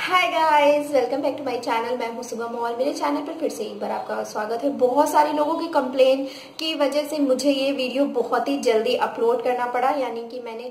Hi guys, welcome back to my channel. मैं हूं सुगम और मेरे चैनल पर फिर से एक बार आपका स्वागत है। बहुत सारे लोगों की कंप्लेन की वजह से मुझे ये वीडियो बहुत ही जल्दी अपलोड करना पड़ा, यानी कि मैंने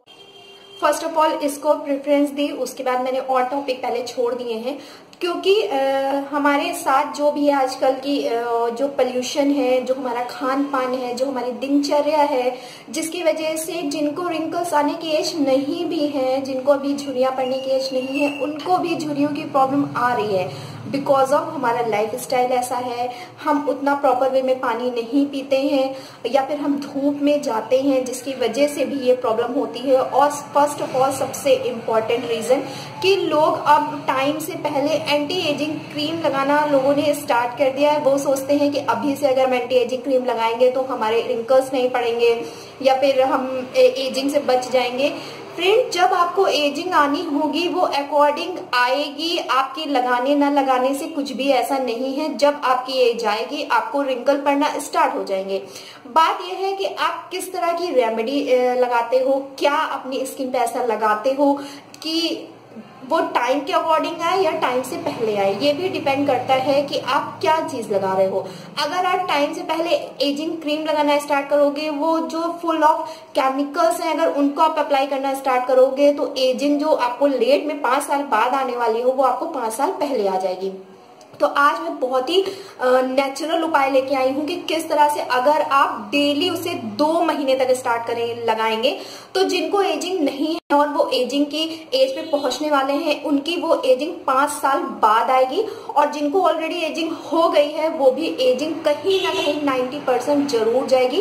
फर्स्ट ऑफ ऑल इसको प्रेफरेंस दी, उसके बाद मैंने और टॉपिक पहले छोड़ दिए हैं क्योंकि हमारे साथ जो भी है आजकल की जो पोल्यूशन है, जो हमारा खान पान है, जो हमारी दिनचर्या है, जिसकी वजह से जिनको रिंकल्स आने की एज नहीं भी है, जिनको अभी झुर्रियां पड़ने की एज नहीं है, उनको भी झुर्रियों की प्रॉब्लम आ रही है बिकॉज ऑफ हमारा लाइफ स्टाइल ऐसा है। हम उतना प्रॉपर वे में पानी नहीं पीते हैं या फिर हम धूप में जाते हैं, जिसकी वजह से भी ये प्रॉब्लम होती है। और फर्स्ट ऑफ ऑल सबसे इम्पोर्टेंट रीजन कि लोग अब टाइम से पहले एंटी एजिंग क्रीम लगाना लोगों ने स्टार्ट कर दिया है। वो सोचते हैं कि अभी से अगर हम एंटी एजिंग क्रीम लगाएंगे तो हमारे रिंकल्स नहीं पड़ेंगे या फिर हम एजिंग से बच जाएंगे। फ्रेंड, जब आपको एजिंग आनी होगी वो अकॉर्डिंग आएगी, आपके लगाने ना लगाने से कुछ भी ऐसा नहीं है। जब आपकी एज आएगी आपको रिंकल पड़ना स्टार्ट हो जाएंगे। बात यह है कि आप किस तरह की रेमेडी लगाते हो, क्या अपनी स्किन पे ऐसा लगाते हो कि वो टाइम के अकॉर्डिंग आए या टाइम से पहले आए। ये भी डिपेंड करता है कि आप क्या चीज लगा रहे हो। अगर आप टाइम से पहले एजिंग क्रीम लगाना स्टार्ट करोगे, वो जो फुल ऑफ केमिकल्स हैं, अगर उनको आप अप्लाई करना स्टार्ट करोगे तो एजिंग जो आपको लेट में 5 साल बाद आने वाली हो वो आपको 5 साल पहले आ जाएगी। तो आज मैं बहुत ही नेचुरल उपाय लेके आई हूँ कि किस तरह से अगर आप डेली उसे 2 महीने तक स्टार्ट करें लगाएंगे तो जिनको एजिंग नहीं है और वो एजिंग की एज पे पहुंचने वाले हैं उनकी वो एजिंग 5 साल बाद आएगी, और जिनको ऑलरेडी एजिंग हो गई है वो भी एजिंग कहीं ना कहीं 90% जरूर जाएगी।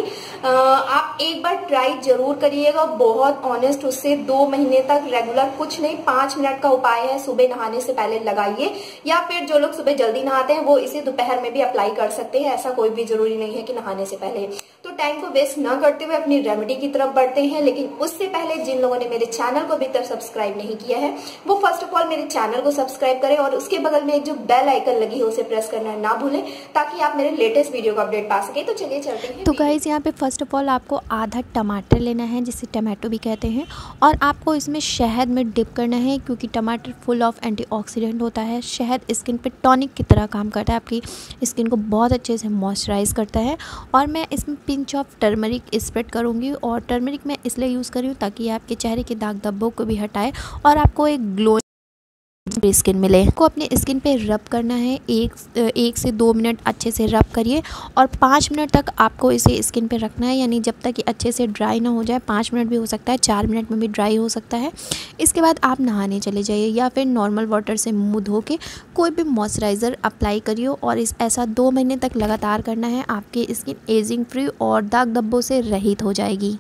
आप एक बार ट्राई जरूर करिएगा, बहुत ऑनेस्ट। उससे 2 महीने तक रेगुलर कुछ नहीं, 5 मिनट का उपाय है। सुबह नहाने से पहले लगाइए, या फिर जो लोग सुबह जल्दी नहाते हैं वो इसे दोपहर में भी अप्लाई कर सकते हैं। ऐसा कोई भी जरूरी नहीं है कि नहाने से पहले। तो टाइम को वेस्ट ना करते हुए अपनी रेमेडी की तरफ बढ़ते हैं। लेकिन उससे पहले जिन लोगों ने मेरे चैनल को अभी तक सब्सक्राइब नहीं किया है वो फर्स्ट ऑफ ऑल मेरे चैनल को सब्सक्राइब करें और उसके बगल में एक जो बेल आइकन लगी है उसे प्रेस करना ना भूलें ताकि आप मेरे लेटेस्ट वीडियो का अपडेट पा सके। तो चलिए चलते हैं। तो गाइज यहाँ पे फर्स्ट ऑफ ऑल आपको आधा टमाटर लेना है, जिसे टमाटो भी कहते हैं, और आपको इसमें शहद में डिप करना है क्योंकि टमाटर फुल ऑफ एंटीऑक्सीडेंट होता है। शहद स्किन पे टॉनिक की तरह काम करता है, आपकी स्किन को बहुत अच्छे से मॉइस्चराइज करता है। और मैं इसमें पिंच ऑफ टर्मरिक स्प्रेड करूँगी, और टर्मरिक मैं इसलिए यूज़ कर रही हूँ ताकि आपके चेहरे के दाग धब्बों को भी हटाए और आपको एक ग्लो स्किन मिले। को अपने स्किन पे रब करना है, 1 से 2 मिनट अच्छे से रब करिए और 5 मिनट तक आपको इसे स्किन पे रखना है, यानी जब तक कि अच्छे से ड्राई ना हो जाए। 5 मिनट भी हो सकता है, 4 मिनट में भी ड्राई हो सकता है। इसके बाद आप नहाने चले जाइए या फिर नॉर्मल वाटर से मुँह धो के कोई भी मॉइस्चराइज़र अप्लाई करिए, और ऐसा 2 महीने तक लगातार करना है। आपकी स्किन एजिंग फ्री और दाग धब्बों से रहित हो जाएगी।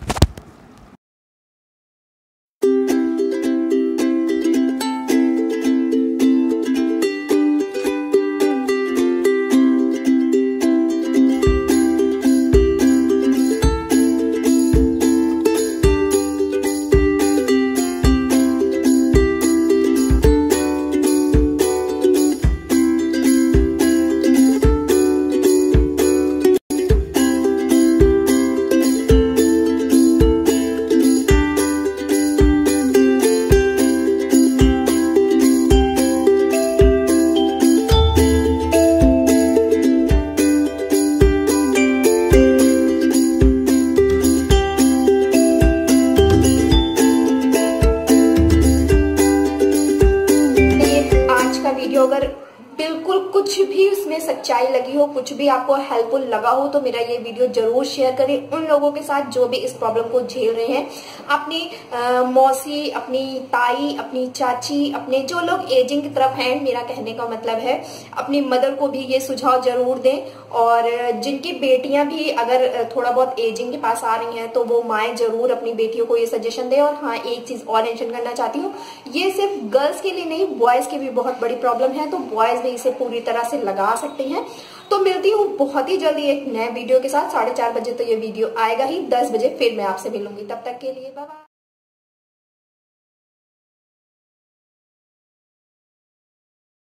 वीडियो अगर बिल्कुल कुछ भी उसमें सच्चाई लगी हो, कुछ भी आपको हेल्पफुल लगा हो तो मेरा ये वीडियो जरूर शेयर करें उन लोगों के साथ जो भी इस प्रॉब्लम को झेल रहे हैं। अपनी मौसी, अपनी ताई, अपनी चाची, अपने जो लोग एजिंग की तरफ हैं, मेरा कहने का मतलब है अपनी मदर को भी ये सुझाव जरूर दें। और जिनकी बेटियां भी अगर थोड़ा बहुत एजिंग के पास आ रही हैं तो वो माएँ जरूर अपनी बेटियों को ये सजेशन दें। और हाँ, एक चीज और मेंशन करना चाहती हूँ, ये सिर्फ गर्ल्स के लिए नहीं, बॉयज की भी बहुत बड़ी प्रॉब्लम है, तो बॉयज भी इसे पूरी तरह से लगा सकते हैं। तो मिलती हूँ बहुत ही जल्दी एक नए वीडियो के साथ। 4:30 बजे तो ये वीडियो आएगा ही, 10 बजे फिर मैं आपसे मिलूंगी। तब तक के लिए बाय बाय।